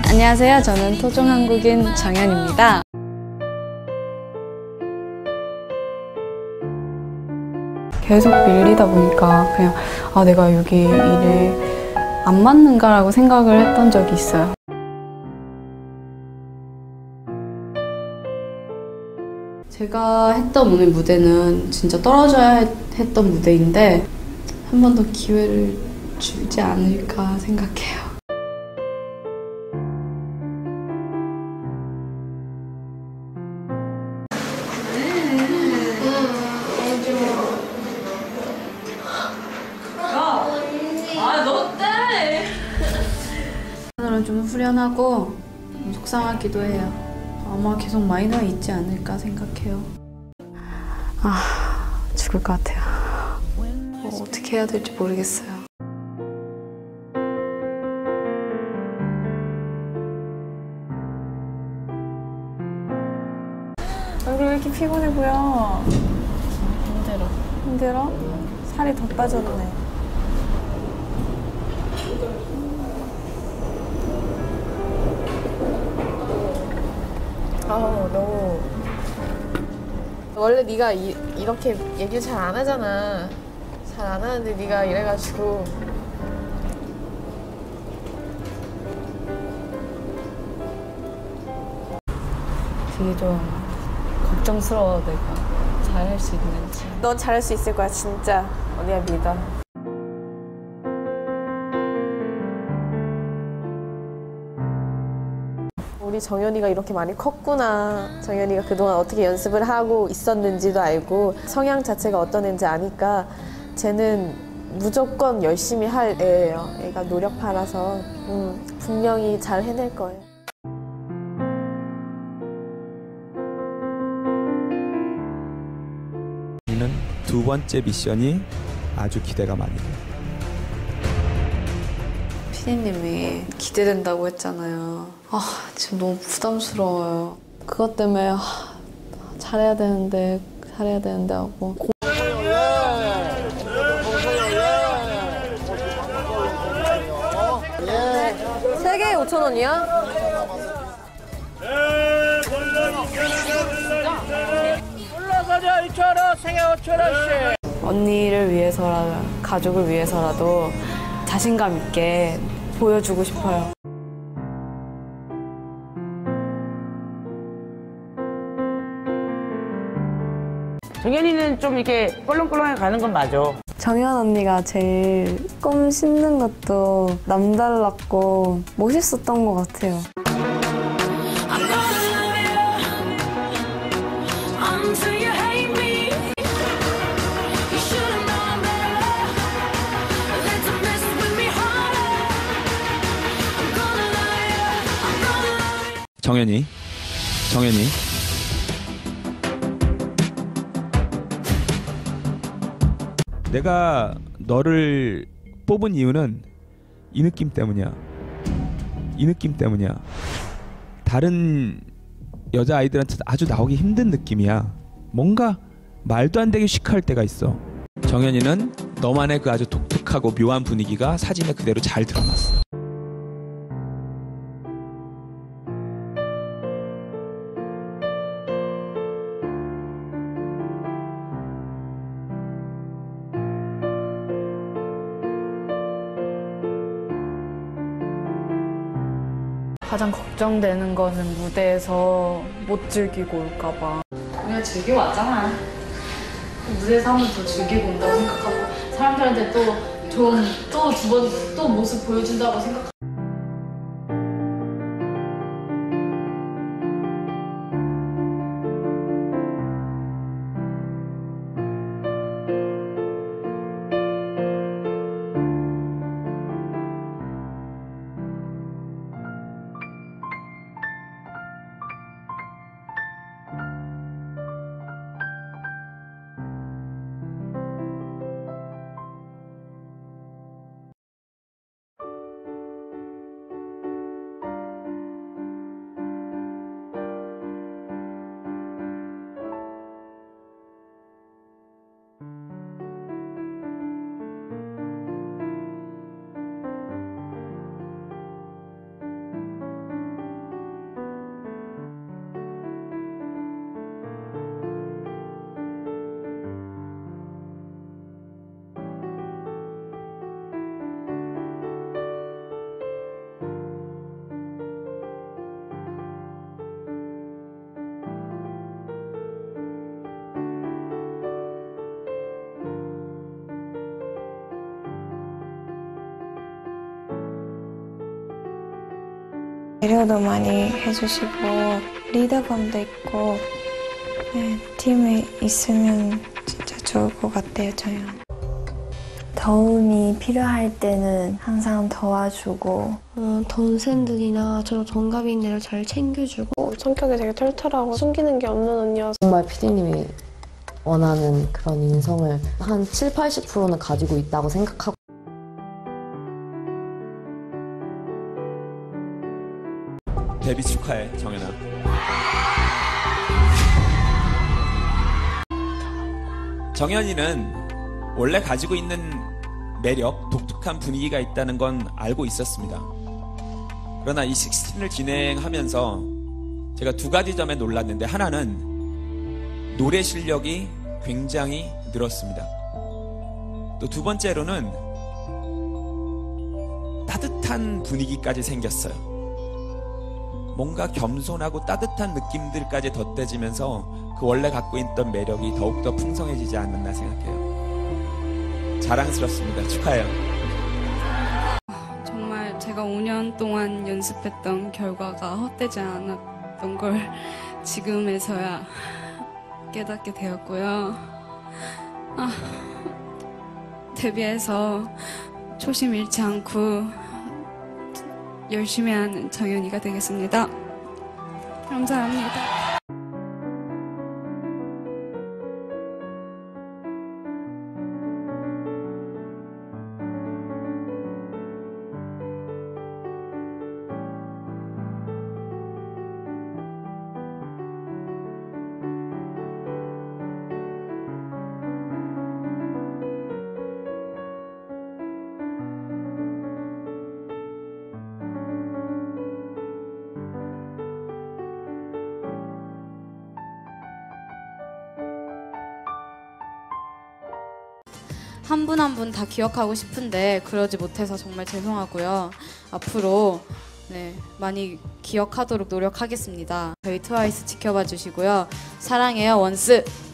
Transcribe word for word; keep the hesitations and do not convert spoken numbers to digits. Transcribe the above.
안녕하세요. 저는 토종 한국인 정연입니다. 계속 밀리다 보니까 그냥 아 내가 여기 일에 안 맞는가라고 생각을 했던 적이 있어요. 제가 했던 오늘 무대는 진짜 떨어져야 했던 무대인데 한 번 더 기회를 주지 않을까 생각해요. 아, 너 때! 오늘은 좀 후련하고 속상하기도 해요. 아마 계속 마이너에 있지 않을까 생각해요. 아, 죽을 것 같아요. 뭐 어떻게 해야 될지 모르겠어요. 얼굴 왜 이렇게 피곤해 보여? 힘들어. 힘들어? 살이 더 빠졌네. 아우, 너무. 원래 네가 이, 이렇게 얘기를 잘 안 하잖아. 잘 안 하는데 네가 이래가지고. 되게 좀 걱정스러워. 내가 잘할 수 있는지. 넌 잘할 수 있을 거야, 진짜. 언니야, 믿어. 우리 정연이가 이렇게 많이 컸구나. 정연이가 그동안 어떻게 연습을 하고 있었는지도 알고 성향 자체가 어떤 애인지 아니까 쟤는 무조건 열심히 할 애예요. 애가 노력파라서 음, 분명히 잘 해낼 거예요. 는 두 번째 미션이 아주 기대가 많이 돼요. 피디님이 기대된다고 했잖아요. 아, 지금 너무 부담스러워요. 그것 때문에 아, 잘해야 되는데 잘해야 되는데 하고 고... 세 개에 오천 원이야? 올라가자 이천 원, 세 개 오천 원씩. 언니를 위해서라 가족을 위해서라도 자신감 있게 보여주고 싶어요. 정연이는 좀 이렇게 꼴렁꼴렁하게 가는 건 맞아. 정연 언니가 제일 꿈 씹는 것도 남달랐고 멋있었던 것 같아요. 정연이, 정연이. 내가 너를 뽑은 이유는 이 느낌 때문이야. 이 느낌 때문이야. 다른 여자아이들한테 아주 나오기 힘든 느낌이야. 뭔가 말도 안 되게 시크할 때가 있어. 정연이는 너만의 그 아주 독특하고 묘한 분위기가 사진에 그대로 잘 드러났어. 가장 걱정되는 거는 무대에서 못 즐기고 올까 봐. 그냥 즐기고 왔잖아. 무대에서 한 번 더 즐기고 온다고 생각하고 사람들한테 또 좀 또 두 번 또 모습 보여준다고 생각하고 배려도 많이 해주시고 리더감도 있고 네, 팀에 있으면 진짜 좋을 것 같아요, 저희는. 도움이 필요할 때는 항상 도와주고 어, 동생들이나 저 동갑인들을 잘 챙겨주고 성격이 되게 털털하고 숨기는 게 없는 언니여서 정말 피디님이 원하는 그런 인성을 한 칠, 팔십 퍼센트는 가지고 있다고 생각하고 데뷔 축하해, 정연아. 정연이는 원래 가지고 있는 매력, 독특한 분위기가 있다는 건 알고 있었습니다. 그러나 이 식스틴을 진행하면서 제가 두 가지 점에 놀랐는데, 하나는 노래 실력이 굉장히 늘었습니다. 또 두 번째로는 따뜻한 분위기까지 생겼어요. 뭔가 겸손하고 따뜻한 느낌들까지 덧대지면서 그 원래 갖고 있던 매력이 더욱더 풍성해지지 않았나 생각해요. 자랑스럽습니다. 축하해요. 정말 제가 오 년 동안 연습했던 결과가 헛되지 않았던 걸 지금에서야 깨닫게 되었고요. 아, 데뷔해서 초심 잃지 않고 열심히 하는 정연이가 되겠습니다. 감사합니다. 한 분 한 분 다 기억하고 싶은데 그러지 못해서 정말 죄송하고요. 앞으로 네, 많이 기억하도록 노력하겠습니다. 저희 트와이스 지켜봐 주시고요. 사랑해요, 원스!